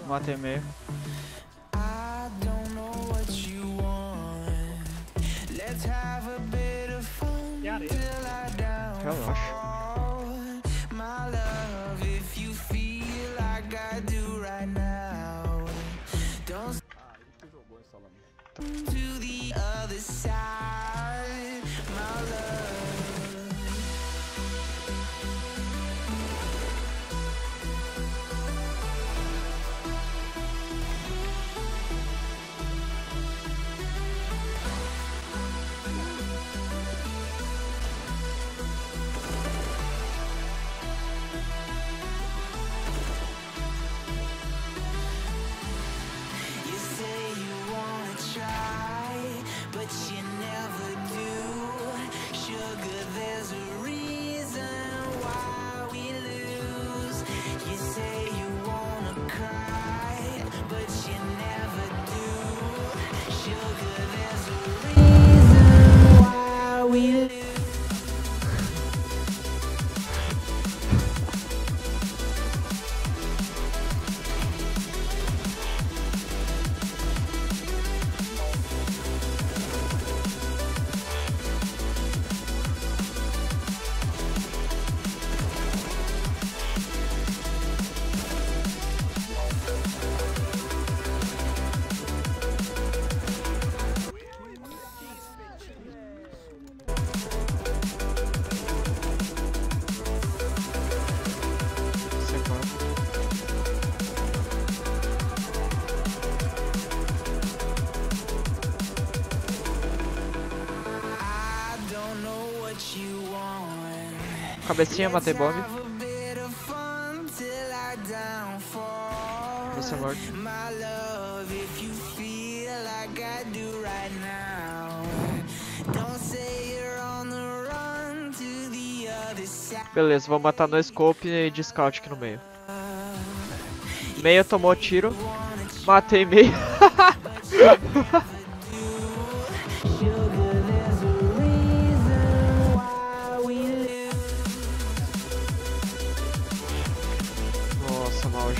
Matei meio. Relaxa. To the other side, my love. You say you wanna try, but you never do. Sugar, there's a reason why we lose. You say you wanna cry, but you never do. Sugar, there's a reason why we lose. Cabecinha, matei bomb. Você é morto. Beleza, vou matar no scope e de scout aqui no meio. Meio tomou tiro. Matei meio. Nossa, mal.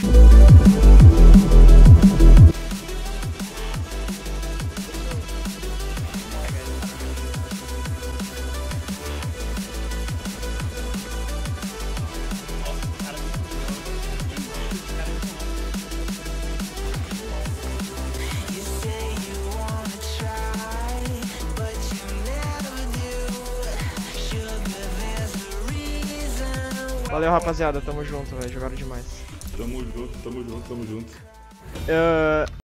Valeu, rapaziada, tamo junto, velho. Jogaram demais. Tamo junto, tamo junto, tamo junto.